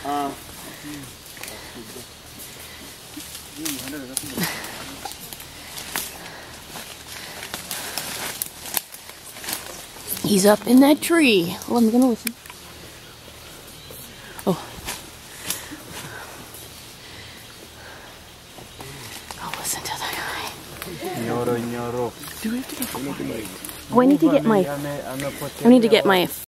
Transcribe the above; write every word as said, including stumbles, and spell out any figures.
He's up in that tree. Oh, I'm gonna listen. Oh. I'll listen to the guy. Nyoro, nyoro. Do we have to get quiet? Oh, I need to get my. I need to get my